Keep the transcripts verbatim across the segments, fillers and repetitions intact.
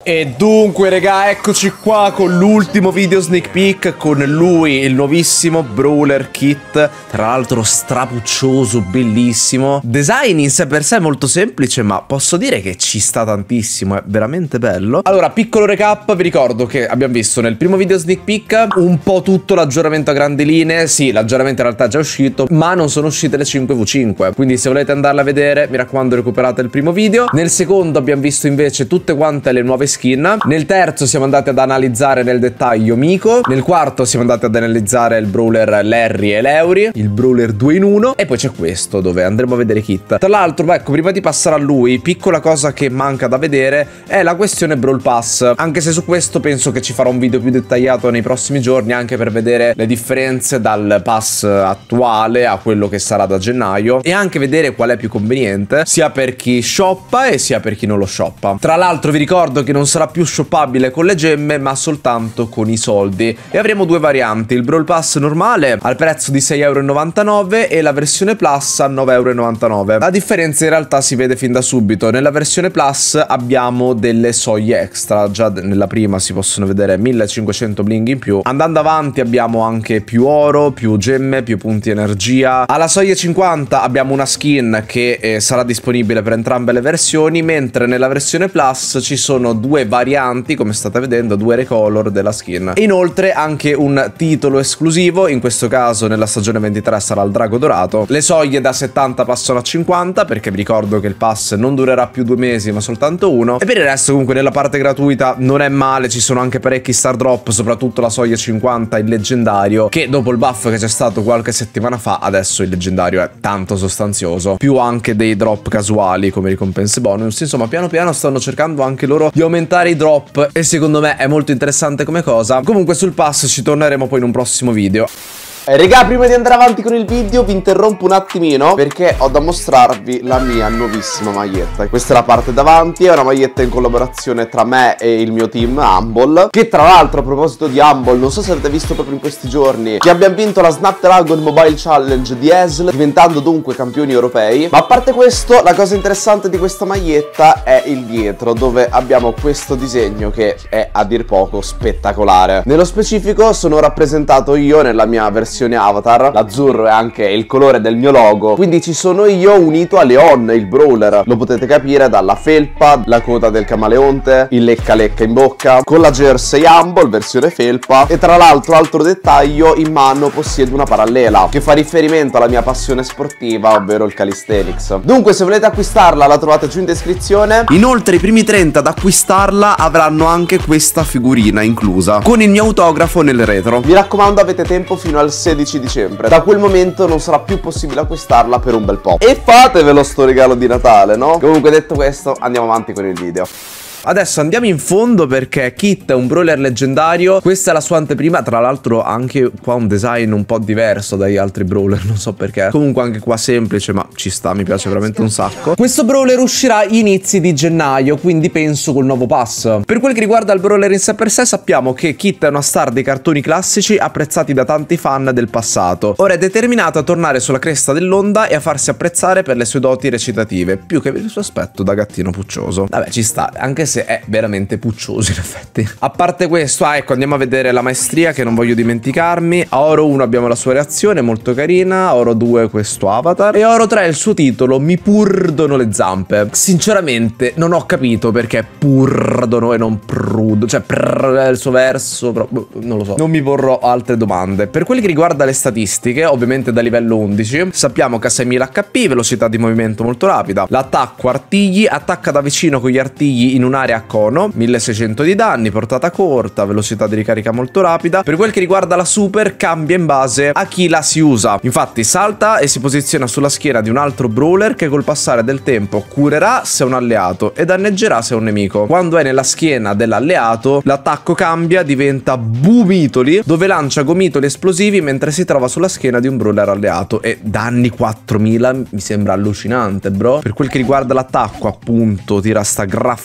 E dunque raga, eccoci qua con l'ultimo video sneak peek con lui, il nuovissimo Brawler Kit. Tra l'altro strapuccioso, bellissimo. Design in sé per sé molto semplice, ma posso dire che ci sta tantissimo, è veramente bello. Allora, piccolo recap, vi ricordo che abbiamo visto nel primo video sneak peek un po' tutto l'aggiornamento a grandi linee. Sì, l'aggiornamento in realtà è già uscito, ma non sono uscite le cinque vu cinque. Quindi se volete andarla a vedere, mi raccomando recuperate il primo video. Nel secondo abbiamo visto invece tutte quante le nuove skin. Nel terzo siamo andati ad analizzare nel dettaglio Miko. Nel quarto siamo andati ad analizzare il brawler Larry e Leuri, il brawler due in uno. E poi c'è questo dove andremo a vedere Kit. Tra l'altro, ecco, prima di passare a lui, piccola cosa che manca da vedere è la questione Brawl Pass. Anche se su questo penso che ci farò un video più dettagliato nei prossimi giorni, anche per vedere le differenze dal pass attuale a quello che sarà da gennaio, e anche vedere qual è più conveniente sia per chi shoppa e sia per chi non lo shoppa. Tra l'altro vi ricordo che non sarà più shoppabile con le gemme, ma soltanto con i soldi, e avremo due varianti: il Brawl Pass normale al prezzo di sei e novantanove euro e la versione Plus a nove e novantanove euro. La differenza in realtà si vede fin da subito. Nella versione Plus abbiamo delle soglie extra, già nella prima si possono vedere millecinquecento bling in più. Andando avanti abbiamo anche più oro, più gemme, più punti energia. Alla soglia cinquanta abbiamo una skin che eh, sarà disponibile per entrambe le versioni, mentre nella versione Plus ci sono due varianti, come state vedendo, due recolor della skin. Inoltre anche un titolo esclusivo, in questo caso nella stagione ventitré sarà il drago dorato. Le soglie da settanta passano a cinquanta, perché vi ricordo che il pass non durerà più due mesi ma soltanto uno. E per il resto comunque nella parte gratuita non è male, ci sono anche parecchi star drop, soprattutto la soglia cinquanta, il leggendario, che dopo il buff che c'è stato qualche settimana fa, adesso il leggendario è tanto sostanzioso, più anche dei drop casuali come ricompense bonus. Insomma, piano piano stanno cercando anche loro di aumentare i drop, e secondo me è molto interessante come cosa. Comunque sul pass ci torneremo poi in un prossimo video. Eh, Regà, prima di andare avanti con il video vi interrompo un attimino perché ho da mostrarvi la mia nuovissima maglietta. Questa è la parte davanti, è una maglietta in collaborazione tra me e il mio team Humble, che tra l'altro, a proposito di Humble, non so se avete visto proprio in questi giorni che abbiamo vinto la Snapdragon Mobile Challenge di E S L, diventando dunque campioni europei. Ma a parte questo, la cosa interessante di questa maglietta è il dietro, dove abbiamo questo disegno che è a dir poco spettacolare. Nello specifico sono rappresentato io nella mia versione avatar, l'azzurro è anche il colore del mio logo, quindi ci sono io unito a Leon, il brawler. Lo potete capire dalla felpa, la coda del camaleonte, il lecca lecca in bocca, con la jersey Humble versione felpa. E tra l'altro, altro dettaglio, in mano possiedo una parallela che fa riferimento alla mia passione sportiva, ovvero il calisthenics. Dunque, se volete acquistarla la trovate giù in descrizione. Inoltre i primi trenta ad acquistarla avranno anche questa figurina inclusa, con il mio autografo nel retro. Mi raccomando, avete tempo fino al sedici dicembre. Da quel momento non sarà più possibile acquistarla per un bel po'. E fatevelo sto regalo di Natale, no? Comunque, detto questo, andiamo avanti con il video. Adesso andiamo in fondo perché Kit è un brawler leggendario. Questa è la sua anteprima. Tra l'altro anche qua un design un po' diverso dagli altri brawler, non so perché. Comunque anche qua semplice, ma ci sta, mi piace veramente un sacco. Questo brawler uscirà inizi di gennaio, quindi penso col nuovo pass. Per quel che riguarda il brawler in sé per sé, sappiamo che Kit è una star dei cartoni classici apprezzati da tanti fan del passato. Ora è determinato a tornare sulla cresta dell'onda e a farsi apprezzare per le sue doti recitative, più che per il suo aspetto da gattino puccioso. Vabbè, ci sta, anche se è veramente puccioso in effetti. A parte questo, ah, ecco, andiamo a vedere la maestria, che non voglio dimenticarmi. A oro uno abbiamo la sua reazione molto carina, a oro due questo avatar, e a oro tre il suo titolo, Mi purdono le zampe. Sinceramente non ho capito perché purdono e non prudo, cioè prr è il suo verso, però non lo so, non mi porrò altre domande. Per quel che riguarda le statistiche, ovviamente da livello undici sappiamo che ha seimila H P, velocità di movimento molto rapida, l'attacco artigli, attacca da vicino con gli artigli in un'area a cono, milleseicento di danni, portata corta, velocità di ricarica molto rapida. Per quel che riguarda la super, cambia in base a chi la si usa. Infatti salta e si posiziona sulla schiena di un altro brawler che col passare del tempo curerà se è un alleato e danneggerà se è un nemico. Quando è nella schiena dell'alleato, l'attacco cambia, diventa Bumitoli, dove lancia gomitoli esplosivi mentre si trova sulla schiena di un brawler alleato, e danni quattromila mi sembra allucinante, bro. Per quel che riguarda l'attacco, appunto, tira sta graffignata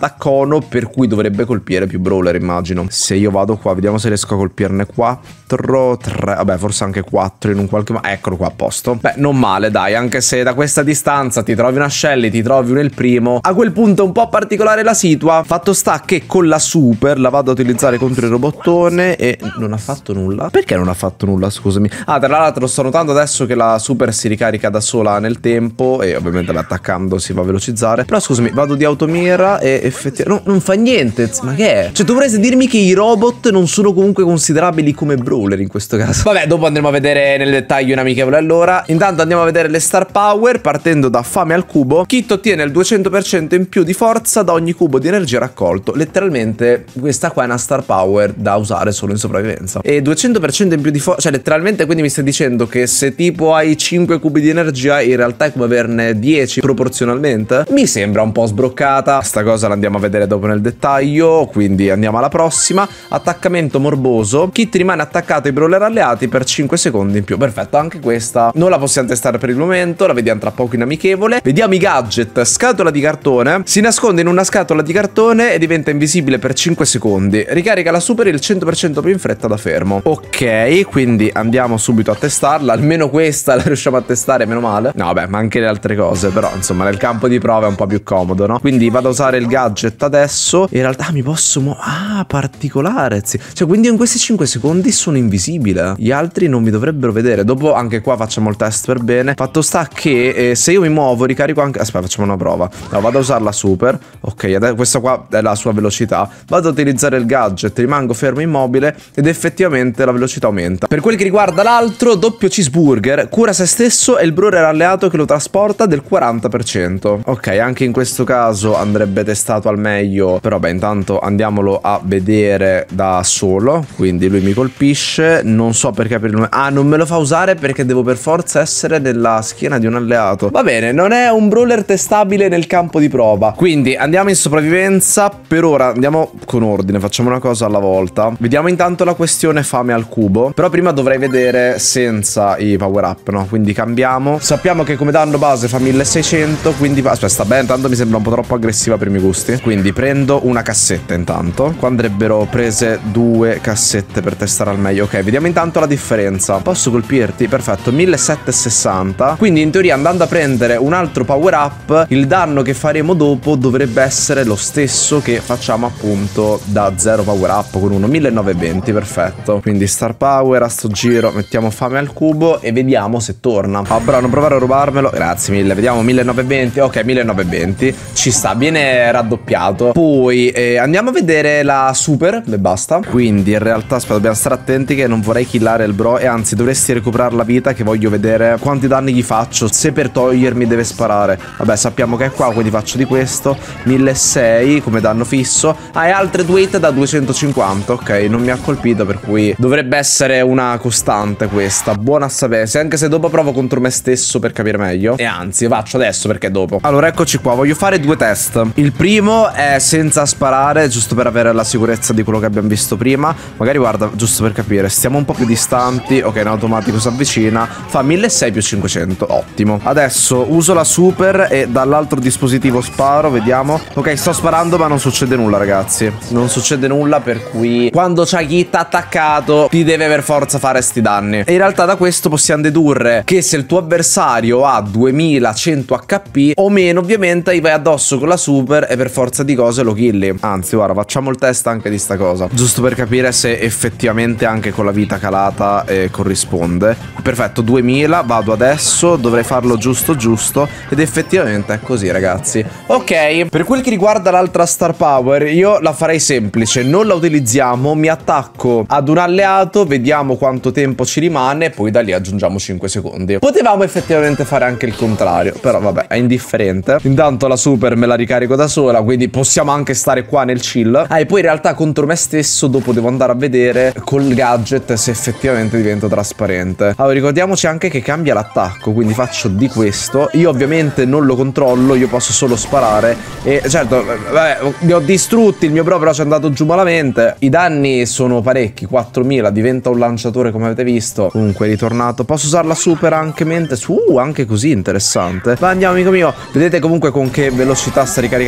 attaccono, per cui dovrebbe colpire più brawler, immagino. Se io vado qua, vediamo se riesco a colpirne quattro, tre, vabbè forse anche quattro in un qualche modo. Eccolo qua, a posto. Beh, non male, dai, anche se da questa distanza ti trovi una Shelly, ti trovi nel primo. A quel punto è un po' particolare la situa. Fatto sta che con la super la vado a utilizzare contro il robottone e non ha fatto nulla. Perché non ha fatto nulla, scusami? Ah, tra l'altro sto notando adesso che la super si ricarica da sola nel tempo e ovviamente attaccando si va a velocizzare. Però scusami, vado di automira e effettivamente no, non fa niente. Ma che è? Cioè tu dovresti dirmi che i robot non sono comunque considerabili come brawler in questo caso. Vabbè, dopo andremo a vedere nel dettaglio un amichevole. Allora, intanto andiamo a vedere le star power. Partendo da fame al cubo, Kit ottiene il duecento per cento in più di forza da ogni cubo di energia raccolto. Letteralmente questa qua è una star power da usare solo in sopravvivenza. E duecento per cento in più di forza, cioè letteralmente quindi mi stai dicendo che se tipo hai cinque cubi di energia in realtà è come averne dieci proporzionalmente? Mi sembra un po' sbroccata. Sta cosa la andiamo a vedere dopo nel dettaglio, quindi andiamo alla prossima. Attaccamento morboso. Kit rimane attaccato ai brawler alleati per cinque secondi in più. Perfetto, anche questa non la possiamo testare per il momento, la vediamo tra poco in amichevole. Vediamo i gadget. Scatola di cartone. Si nasconde in una scatola di cartone e diventa invisibile per cinque secondi. Ricarica la super il cento per cento più in fretta da fermo. Ok, quindi andiamo subito a testarla. Almeno questa la riusciamo a testare, meno male. No, vabbè, ma anche le altre cose, però insomma nel campo di prova è un po' più comodo, no? Quindi vado a usare il gadget adesso. In realtà ah, mi posso muovere. Ah, particolare, sì. Cioè quindi in questi cinque secondi sono invisibile. Gli altri non mi dovrebbero vedere. Dopo anche qua facciamo il test per bene. Fatto sta che eh, se io mi muovo ricarico anche. Aspetta, facciamo una prova. No, vado a usare la super. Ok, adesso questa qua è la sua velocità. Vado a utilizzare il gadget, rimango fermo immobile ed effettivamente la velocità aumenta. Per quel che riguarda l'altro, doppio cheeseburger, cura se stesso e il brawler alleato che lo trasporta del quaranta per cento. Ok, anche in questo caso andrebbe testato al meglio, però beh, intanto andiamolo a vedere da solo. Quindi lui mi colpisce, non so perché per il... Ah, non me lo fa usare perché devo per forza essere nella schiena di un alleato. Va bene, non è un brawler testabile nel campo di prova. Quindi andiamo in sopravvivenza. Per ora andiamo con ordine, facciamo una cosa alla volta. Vediamo intanto la questione fame al cubo. Però prima dovrei vedere senza i power up, no? Quindi cambiamo. Sappiamo che come danno base fa milleseicento, quindi... Aspetta, sta bene, tanto mi sembra un po' troppo aggressiva per i miei gusti. Quindi prendo una cassetta intanto. Qua andrebbero prese due cassette per testare al meglio. Ok, vediamo intanto la differenza. Posso colpirti? Perfetto, millesettecentosessanta. Quindi in teoria andando a prendere un altro power up, il danno che faremo dopo dovrebbe essere lo stesso che facciamo appunto da zero power up con uno, millenovecentoventi, perfetto. Quindi star power a sto giro, mettiamo fame al cubo e vediamo se torna. Ah, però non provare a rubarmelo, grazie mille. Vediamo millenovecentoventi, ok, millenovecentoventi, ci sta, viene raddoppiato. Poi eh, andiamo a vedere la super e basta. Quindi in realtà aspetta, dobbiamo stare attenti che non vorrei killare il bro, e anzi dovresti recuperare la vita, che voglio vedere quanti danni gli faccio, se per togliermi deve sparare. Vabbè, sappiamo che è qua, quindi faccio di questo milleseicento come danno fisso. Ah, e altre due hit da duecentocinquanta. Ok, non mi ha colpito, per cui dovrebbe essere una costante questa. Buona a sapere, anche se dopo provo contro me stesso per capire meglio. E anzi, faccio adesso perché dopo. Allora, eccoci qua, voglio fare due test. Il primo è senza sparare, giusto per avere la sicurezza di quello che abbiamo visto prima. Magari guarda, giusto per capire, stiamo un po' più distanti. Ok, in automatico si avvicina. Fa milleseicento più cinquecento, ottimo. Adesso uso la super e dall'altro dispositivo sparo, vediamo. Ok, sto sparando ma non succede nulla, ragazzi. Non succede nulla, per cui quando c'hai Kit attaccato ti deve per forza fare sti danni. E in realtà da questo possiamo dedurre che se il tuo avversario ha duemilacento H P o meno, ovviamente gli vai addosso con la super e per forza di cose lo killi. Anzi, guarda, facciamo il test anche di sta cosa, giusto per capire se effettivamente anche con la vita calata eh, corrisponde. Perfetto, duemila, vado adesso, dovrei farlo giusto giusto ed effettivamente è così, ragazzi. Ok, per quel che riguarda l'altra star power, io la farei semplice, non la utilizziamo, mi attacco ad un alleato, vediamo quanto tempo ci rimane e poi da lì aggiungiamo cinque secondi. Potevamo effettivamente fare anche il contrario, però vabbè, è indifferente. Intanto la super me la ricarico da sola, quindi possiamo anche stare qua nel chill. Ah, e poi in realtà contro me stesso dopo devo andare a vedere col gadget se effettivamente divento trasparente. Allora, ricordiamoci anche che cambia l'attacco, quindi faccio di questo. Io ovviamente non lo controllo, io posso solo sparare e certo, vabbè, li ho distrutti, il mio bro però ci è andato giù malamente. I danni sono parecchi, quattromila, diventa un lanciatore come avete visto. Comunque è ritornato. Posso usare la super anche mentre... Uh, anche così interessante. Ma andiamo, amico mio. Vedete comunque con che velocità sta ricaricando i colpi.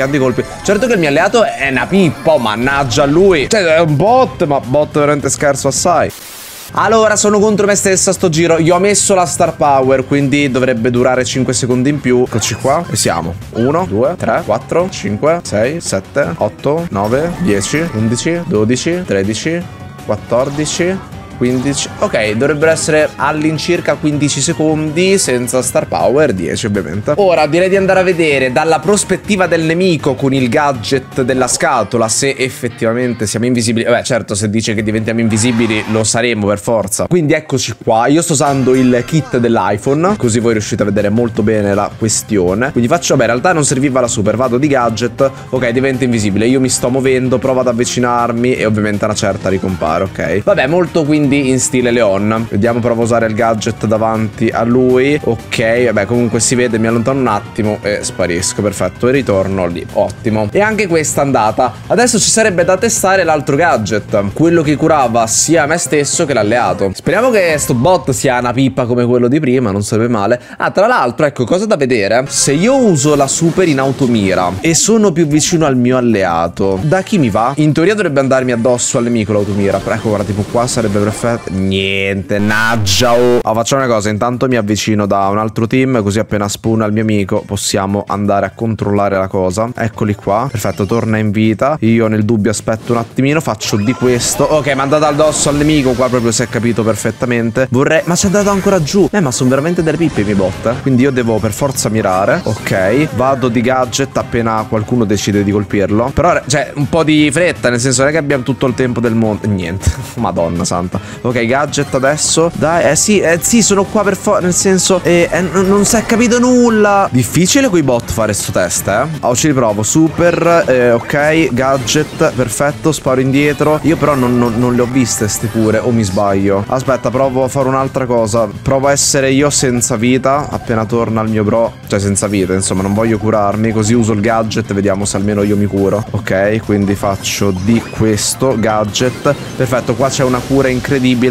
Certo che il mio alleato è una pippa, oh, mannaggia a lui. Cioè è un bot, ma bot veramente scarso assai. Allora, sono contro me stessa sto giro. Io ho messo la star power, quindi dovrebbe durare cinque secondi in più. Eccoci qua. E siamo uno, due, tre, quattro, cinque, sei, sette, otto, nove, dieci, undici, dodici, tredici, quattordici, quindici. Ok, dovrebbero essere all'incirca quindici secondi senza star power, dieci ovviamente. Ora direi di andare a vedere dalla prospettiva del nemico con il gadget della scatola se effettivamente siamo invisibili. Beh, certo, se dice che diventiamo invisibili lo saremo per forza. Quindi eccoci qua. Io sto usando il kit dell'iPhone, così voi riuscite a vedere molto bene la questione. Quindi faccio, beh, in realtà non serviva la super, vado di gadget. Ok, diventa invisibile. Io mi sto muovendo, provo ad avvicinarmi e ovviamente a una certa ricompare, ok? Vabbè, molto quindi in stile Leon. Vediamo, provo a usare il gadget davanti a lui. Ok, vabbè, comunque si vede, mi allontano un attimo e sparisco. Perfetto, e ritorno lì. Ottimo. E anche questa è andata. Adesso ci sarebbe da testare l'altro gadget, quello che curava sia me stesso che l'alleato. Speriamo che sto bot sia una pippa come quello di prima, non sarebbe male. Ah, tra l'altro, ecco, cosa da vedere. Se io uso la super in automira e sono più vicino al mio alleato, da chi mi va? In teoria dovrebbe andarmi addosso al nemico l'automira. Però ecco, guarda, tipo qua sarebbe perfetto. Niente, naggia. Oh. Oh, facciamo una cosa, intanto mi avvicino da un altro team, così appena spuna il mio amico possiamo andare a controllare la cosa. Eccoli qua. Perfetto, torna in vita. Io nel dubbio aspetto un attimino, faccio di questo. Ok, mi è andato addosso al nemico, qua proprio si è capito perfettamente. Vorrei... Ma c'è andato ancora giù. Eh, ma sono veramente delle pippe i miei bot, eh? Quindi io devo per forza mirare. Ok, vado di gadget appena qualcuno decide di colpirlo. Però, cioè, un po' di fretta, nel senso non è che abbiamo tutto il tempo del mondo. Niente, madonna santa. Ok, gadget adesso. Dai, eh sì, eh sì, sono qua per forza. Nel senso, eh, eh, non si è capito nulla. Difficile coi bot fare sto test, eh. Oh, ci riprovo. Super, eh, ok, gadget, perfetto, sparo indietro. Io però non, non, non le ho viste ste cure, o mi sbaglio? Aspetta, provo a fare un'altra cosa. Provo a essere io senza vita appena torna il mio bro. Cioè senza vita, insomma, non voglio curarmi. Così uso il gadget, vediamo se almeno io mi curo. Ok, quindi faccio di questo gadget. Perfetto, qua c'è una cura incredibile.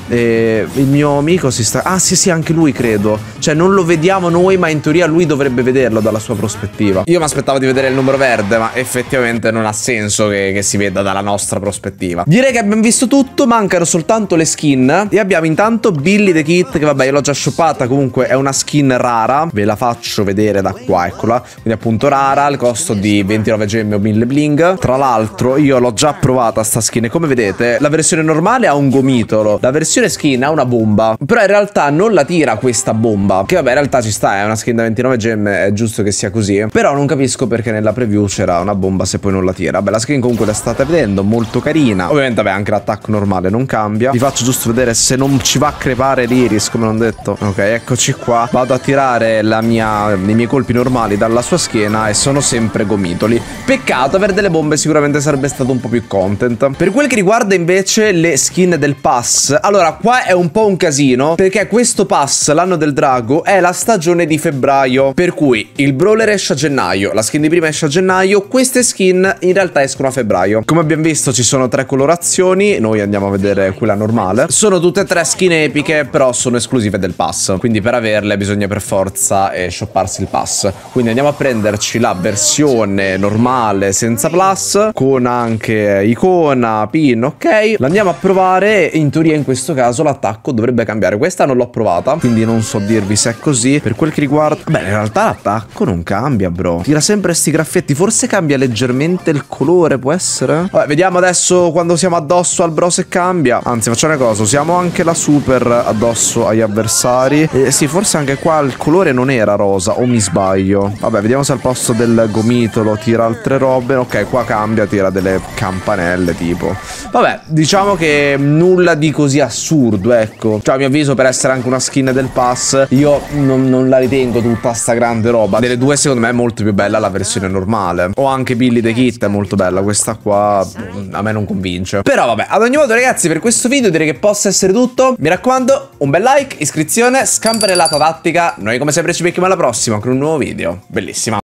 E il mio amico si sta... Ah sì sì, anche lui credo. Cioè non lo vediamo noi, ma in teoria lui dovrebbe vederlo dalla sua prospettiva. Io mi aspettavo di vedere il numero verde, ma effettivamente non ha senso che, che si veda dalla nostra prospettiva. Direi che abbiamo visto tutto, mancano soltanto le skin. E abbiamo intanto Billy the Kid, che vabbè io l'ho già shoppata, comunque è una skin rara. Ve la faccio vedere da qua, eccola. Quindi appunto rara, al costo di ventinove gemme o mille bling. Tra l'altro io l'ho già provata sta skin e come vedete la versione normale ha un gomitolo, la versione skin ha una bomba, però in realtà non la tira questa bomba, che vabbè in realtà ci sta, è una skin da ventinove gemme, è giusto che sia così, però non capisco perché nella preview c'era una bomba se poi non la tira. Vabbè, la skin comunque la state vedendo, molto carina. Ovviamente vabbè anche l'attacco normale non cambia. Vi faccio giusto vedere se non ci va a crepare l'iris, come non detto. Ok, eccoci qua. Vado a tirare la mia, i miei colpi normali dalla sua schiena e sono sempre gomitoli. Peccato, avere delle bombe sicuramente sarebbe stato un po' più content. Per quel che riguarda invece le skin del pass, allora qua è un po' un casino, perché questo pass, l'anno del drago, è la stagione di febbraio, per cui il brawler esce a gennaio, la skin di prima esce a gennaio, queste skin in realtà escono a febbraio. Come abbiamo visto ci sono tre colorazioni, noi andiamo a vedere quella normale. Sono tutte e tre skin epiche, però sono esclusive del pass, quindi per averle bisogna per forza eh, shopparsi il pass. Quindi andiamo a prenderci la versione normale senza plus, con anche icona, pin, ok. L'andiamo a provare e in teoria in questo caso l'attacco dovrebbe cambiare. Questa non l'ho provata, quindi non so dirvi se è così. Per quel che riguarda... Beh, in realtà l'attacco non cambia, bro. Tira sempre sti graffietti. Forse cambia leggermente il colore, può essere? Vabbè, vediamo adesso quando siamo addosso al bro se cambia. Anzi, facciamo una cosa. Usiamo anche la super addosso agli avversari. E sì, forse anche qua il colore non era rosa, o mi sbaglio? Vabbè, vediamo se al posto del gomitolo tira altre robe. Ok, qua cambia, tira delle campanelle tipo. Vabbè, diciamo che nulla di così assurdo, ecco. Cioè a mio avviso, per essere anche una skin del pass, io non, non la ritengo tutta sta grande roba. Delle due secondo me è molto più bella la versione normale. O anche Billy the Kid è molto bella. Questa qua a me non convince. Però vabbè, ad ogni modo ragazzi, per questo video direi che possa essere tutto. Mi raccomando, un bel like, iscrizione, scampanellata tattica. Noi come sempre ci becchiamo alla prossima con un nuovo video. Bellissima.